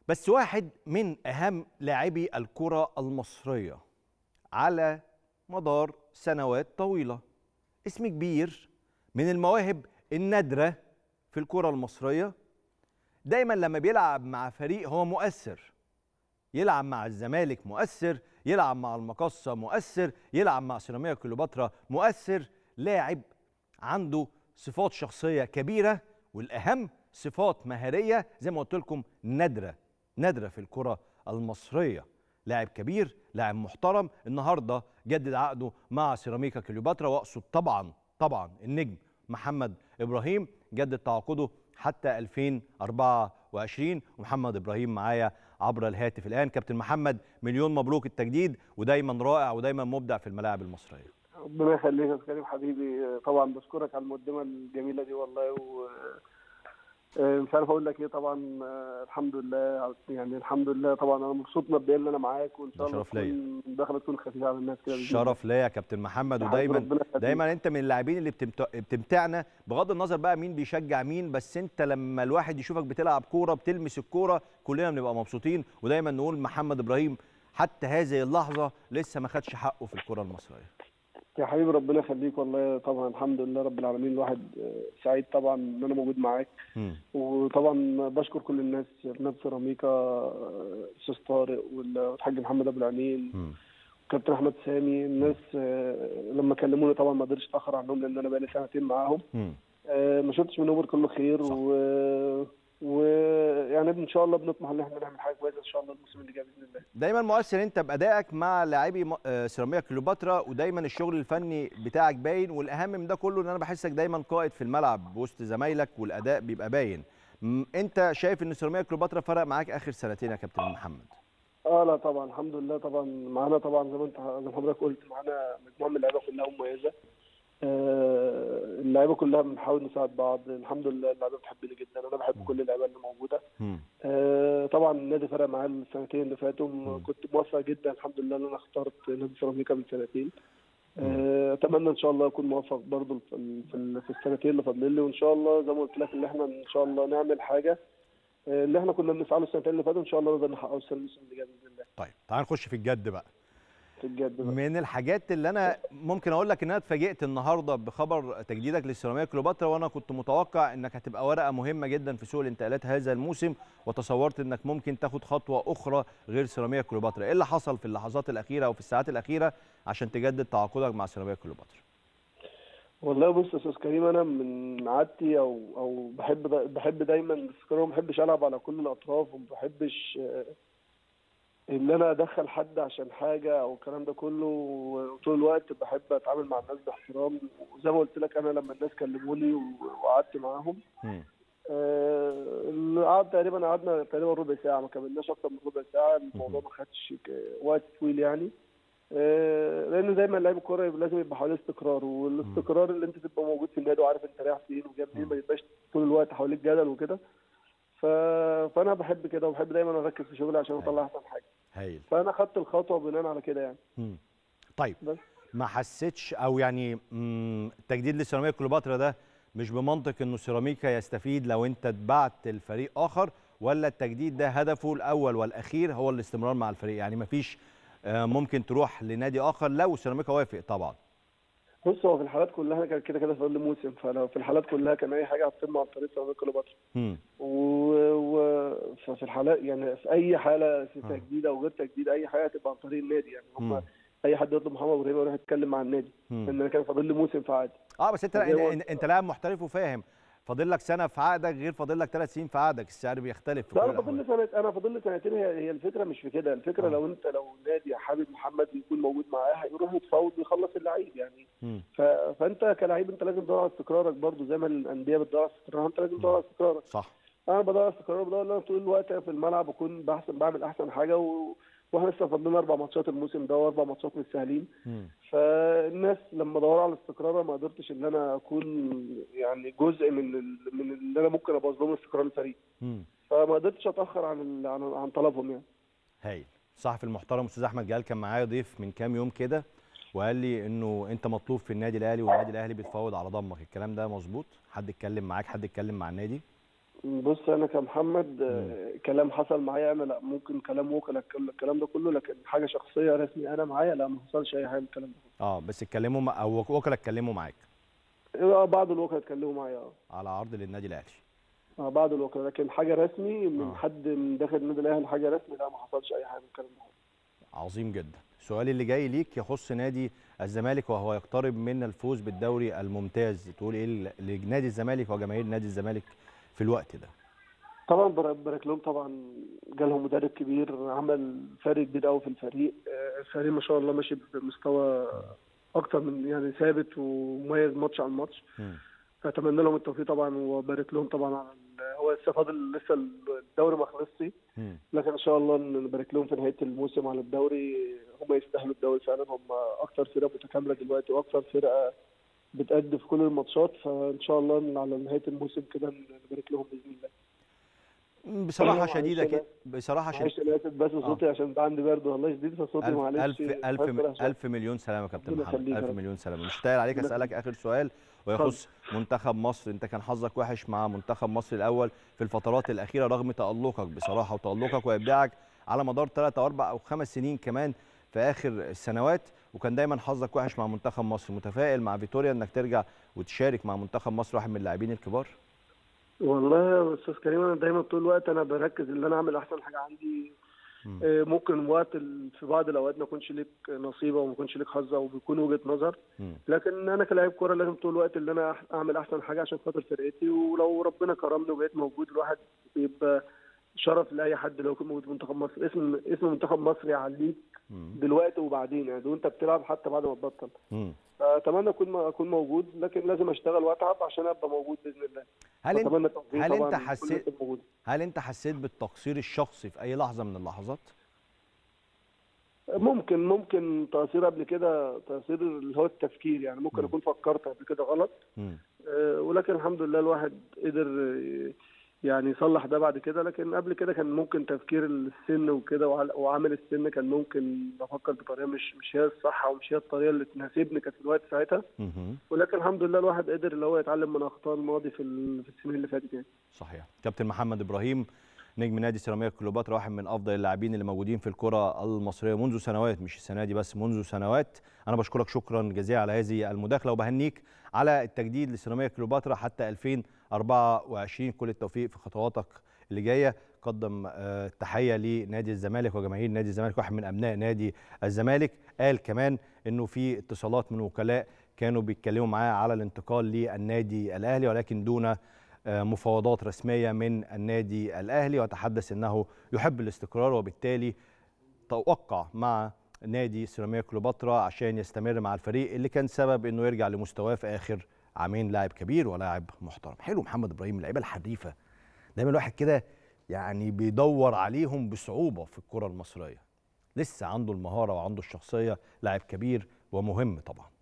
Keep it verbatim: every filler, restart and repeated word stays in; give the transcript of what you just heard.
بس واحد من أهم لاعبي الكرة المصرية على مدار سنوات طويلة، اسم كبير من المواهب النادرة في الكرة المصرية. دايما لما بيلعب مع فريق هو مؤثر، يلعب مع الزمالك مؤثر، يلعب مع المقصة مؤثر، يلعب مع سيراميكا كليوباترا مؤثر. لاعب عنده صفات شخصية كبيرة، والأهم صفات مهارية زي ما قلت لكم نادرة نادرة في الكرة المصرية. لاعب كبير، لاعب محترم، النهارده جدد عقده مع سيراميكا كليوباترا، واقصد طبعا طبعا النجم محمد ابراهيم جدد تعاقده حتى ألفين وأربعة وعشرين، ومحمد ابراهيم معايا عبر الهاتف الان. كابتن محمد، مليون مبروك التجديد، ودايما رائع ودايما مبدع في الملاعب المصريه. ربنا يخليك يا كريم حبيبي، طبعا بشكرك على المقدمه الجميله دي والله، و مش عارف اقول لك ايه. طبعا الحمد لله، يعني الحمد لله طبعا انا مبسوط مبدئيا ان انا معاك، وان شاء الله تكون داخله تكون خفيفه على الناس كده. شرف ليا يا كابتن محمد، ودايما دايما انت من اللاعبين اللي بتمتعنا بغض النظر بقى مين بيشجع مين، بس انت لما الواحد يشوفك بتلعب كوره بتلمس الكوره كلنا بنبقى مبسوطين، ودايما نقول محمد ابراهيم حتى هذه اللحظه لسه ما خدش حقه في الكوره المصريه. يا حبيبي ربنا يخليك والله. طبعا الحمد لله رب العالمين، الواحد سعيد طبعا ان انا موجود معاك. م. وطبعا بشكر كل الناس في نادي سيراميكا، استاذ طارق والحاج محمد ابو العينين وكابتن احمد سامي. الناس لما كلموني طبعا ما قدرتش اتاخر عنهم لان انا بقالي سنتين معاهم. م. ما شفتش منهم غير كله خير، صح. و ويعني ان شاء الله بنطمح ان احنا نعمل حاجه كويسه ان شاء الله الموسم اللي جاي باذن الله. دايما مؤثر انت بادائك مع لاعبي سيراميكا كليوباترا، ودايما الشغل الفني بتاعك باين، والاهم من ده كله ان انا بحسك دايما قائد في الملعب وسط زمايلك، والاداء بيبقى باين. انت شايف ان سيراميكا كليوباترا فرق معاك اخر سنتين يا كابتن محمد؟ اه لا طبعا الحمد لله. طبعا معانا طبعا زي ما انت زي ما حضرتك قلت، معانا مجموعه من اللعيبه كلها مميزه. اللعيبه كلها بنحاول نساعد بعض. الحمد لله اللعيبه بتحبني جدا، انا بحب كل اللعيبه اللي موجوده. آه طبعا النادي فرق معايا السنتين اللي فاتوا، كنت موفق جدا الحمد لله ان انا اخترت نادي سيراميكا من سنتين. آه اتمنى ان شاء الله اكون موفق برضو في في السنتين اللي فاضلين لي، وان شاء الله زي ما قلت لك ان احنا ان شاء الله نعمل حاجه اللي احنا كنا بنسعى له السنتين اللي فاتوا، ان شاء الله نقدر نحققه السنه اللي جايه باذن الله. طيب تعال نخش في الجد بقى. الجد بقى. من الحاجات اللي انا ممكن اقول لك ان انا اتفاجئت النهارده بخبر تجديدك للسيراميكا كليوباترا، وانا كنت متوقع انك هتبقى ورقه مهمه جدا في سوق الانتقالات هذا الموسم، وتصورت انك ممكن تاخد خطوه اخرى غير سيراميكا كليوباترا. ايه اللي حصل في اللحظات الاخيره او في الساعات الاخيره عشان تجدد تعاقدك مع سيراميكا كليوباترا؟ والله بص يا استاذ كريم، انا من عادتي او او بحب دا بحب دايما الاستقرار، ما بحبش العب على كل الاطراف، وما بحبش ان انا ادخل حد عشان حاجه او الكلام ده كله. وطول الوقت بحب اتعامل مع الناس باحترام، وزي ما قلت لك انا لما الناس كلموني وقعدت معاهم آه قعد تقريبا قعدنا تقريبا ربع ساعه، ما كملناش اكتر من ربع ساعه. الموضوع ما خدش وقت طويل يعني، آه لان دايما لعيب الكوره لازم يبقى حواليه استقرار، والاستقرار اللي انت تبقى موجود في النادي وعارف انت رايح فين وجاي منين، ما يبقاش طول الوقت حواليك جدل وكده. فانا بحب كده، وبحب دايما اركز في شغلي عشان اطلع احسن حاجه. هايل. فانا خدت الخطوه بناء على كده يعني. مم. طيب بس ما حسيتش او يعني التجديد لسيراميكا كليوباترا ده مش بمنطق انه سيراميكا يستفيد لو انت اتبعت الفريق اخر، ولا التجديد ده هدفه الاول والاخير هو الاستمرار مع الفريق؟ يعني ما فيش ممكن تروح لنادي اخر لو سيراميكا وافق طبعا. بص هو في الحالات كلها كان كده كده فاضل موسم، فلو في الحالات كلها كان اي حاجه هتتم عن طريق سيراميكا كليوباترا. وفي الحالات يعني في اي حاله في تجديد او غير تجديد اي حاجه هتبقى عن طريق النادي يعني. هم اي حد يطلب محمد ابراهيم يروح يتكلم مع النادي، لان انا كان فاضل لي موسم في عقدي. اه بس انت انت, انت لاعب محترف وفاهم، فاضل لك سنه في عقدك غير فاضل لك ثلاث سنين في عقدك، السعر بيختلف في كل انا فاضل لي سنه انا فاضل لي سنتين. هي هي الفكره مش في كده، الفكره آه. لو انت لو النادي حابب محمد يكون موجود معاه هيروح يتفاوض ويخلص اللعيب يعني. ف... فانت كلاعب انت لازم تدور على استقرارك برضو زي ما الانديه بتدور على استقرارها، انت لازم تدور على استقرارك. صح. انا بدور على استقرار، بدور ان انا طول الوقت في الملعب اكون بحسن بعمل احسن حاجه، و... واحنا لسه فاضلنا اربع ماتشات الموسم ده، واربع ماتشات مش سهلين. فالناس لما دوروا على الاستقرار ما قدرتش ان انا اكون يعني جزء من ال... من اللي انا ممكن ابوظ لهم استقرار الفريق. فما قدرتش اتاخر عن ال... عن عن طلبهم يعني. هايل. الصحفي المحترم استاذ احمد جلال كان معايا ضيف من كام يوم كده، وقال لي انه انت مطلوب في النادي الاهلي، والنادي الاهلي بيتفاوض على ضمك. الكلام ده مظبوط؟ حد اتكلم معاك؟ حد اتكلم مع النادي؟ بص انا كمحمد آه، كلام حصل معايا انا لا، ممكن كلام وكلاء الكلام ده كله، لكن حاجه شخصيه رسمي انا معايا لا، ما حصلش اي حاجه من الكلام ده. اه بس اتكلموا مع- او وكلاء اتكلموا معاك آه، بعض الوكلاء اتكلموا معايا اه. على عرض للنادي الاهلي. آه، بعض الوكلاء، لكن حاجه رسمي من اه حد من داخل النادي الاهلي حاجه رسمي لا، ما حصلش اي حاجه من الكلام ده. عظيم جدا. السؤال اللي جاي ليك يخص نادي الزمالك وهو يقترب من الفوز بالدوري الممتاز، تقول ايه ل- لنادي الزمالك وجماهير نادي الزمالك في الوقت ده؟ طبعا بارك لهم، طبعا جالهم مدرب كبير عمل فرق كبير قوي في الفريق. آه، الفريق ما شاء الله ماشي بمستوى اكتر من يعني ثابت ومميز ماتش عن ماتش. مم. فاتمنى لهم التوفيق طبعا، وبارك لهم طبعا على ال- هو لسه فاضل، لسه الدوري ما خلصش، مم. لكن ان شاء الله نبارك لهم في نهايه الموسم على الدوري. هم يستاهلوا الدوري فعلا، هم اكتر فرقه متكامله دلوقتي واكتر فرقه بتأدي في كل الماتشات، فان شاء الله على نهايه الموسم كده نبارك لهم باذن الله. بصراحه معلش شديده أنا- كده، بصراحه شديده. معلش انا اسف بس اه صوتي عشان عندي برد والله شديد، فصوتي ألف معلش ألف ألف مكسر عشان ألف مليون سلامة يا كابتن ربنا محمد، يخليك يا ألف رب. مليون سلامة. مش طايل عليك ربنا أسألك يخليك. آخر سؤال ويخص منتخب مصر. أنت كان حظك وحش مع منتخب مصر الأول في الفترات الأخيرة رغم تألقك بصراحة وتألقك وإبداعك على مدار ثلاث أو أربع أو خمس سنين كمان في آخر السنوات، وكان دايما حظك وحش مع منتخب مصر. متفائل مع فيتوريا إنك ترجع وتشارك مع منتخب مصر واحد من اللاعبين الكبار؟ والله يا استاذ كريم انا دايما طول الوقت انا بركز ان انا اعمل احسن حاجه عندي. مم. آه، ممكن وقت ال- في بعض الاوقات ما يكونش ليك نصيبه وما يكونش ليك حظ او بيكون وجهه نظر، مم. لكن انا كلاعب كوره لازم طول الوقت ان انا أح- اعمل احسن حاجه عشان خاطر فرقتي، ولو ربنا كرمني وبقيت موجود الواحد بيبقى شرف لاي حد لو كان موجود في منتخب مصر. اسم اسم منتخب مصر يعليك مم. دلوقتي وبعدين يعني وانت بتلعب حتى بعد ما تبطل. مم. فاتمنى اكون اكون موجود، لكن لازم اشتغل واتعب عشان ابقى موجود باذن الله. هل انت واتمنى التوفيق هل طبعا انت لكل الناس حسيت الموجودة. هل انت حسيت بالتقصير الشخصي في اي لحظه من اللحظات؟ ممكن ممكن تأثير قبل كده، تأثير اللي هو التفكير يعني، ممكن مم. اكون فكرت قبل كده غلط. مم. آه، ولكن الحمد لله الواحد قدر آه، يعني يصلح ده بعد كده، لكن قبل كده كان ممكن تفكير السن وكده وعل- وعامل السن كان ممكن بفكر بطريقه مش مش هي الصح او مش هي الطريقه اللي تناسبني كانت في الوقت ساعتها. مم. ولكن الحمد لله الواحد قدر اللي هو يتعلم من اخطاء الماضي في ال- في السنين اللي فاتت يعني. صحيح. كابتن محمد ابراهيم نجم نادي سيراميكا كليوباترا، واحد من افضل اللاعبين اللي موجودين في الكره المصريه منذ سنوات، مش السنه دي بس، منذ سنوات. انا بشكرك شكرا جزيلا على هذه المداخله وبهنيك على التجديد لسيراميكا كليوباترا حتى ألفين وأربعة وعشرين. كل التوفيق في خطواتك اللي جايه. قدم آه، تحيه لنادي الزمالك وجماهير نادي الزمالك، واحد من ابناء نادي الزمالك. قال كمان انه في اتصالات من وكلاء كانوا بيتكلموا معاه على الانتقال للنادي الاهلي ولكن دون مفاوضات رسمية من النادي الأهلي، وتحدث أنه يحب الاستقرار وبالتالي توقع مع نادي سيراميكا كليوباترا عشان يستمر مع الفريق اللي كان سبب أنه يرجع لمستواه في آخر عامين. لاعب كبير ولاعب محترم. حلو محمد إبراهيم، اللعيبة الحريفة دايما الواحد كده يعني بيدور عليهم بصعوبة في الكرة المصرية. لسه عنده المهارة وعنده الشخصية، لاعب كبير ومهم طبعا.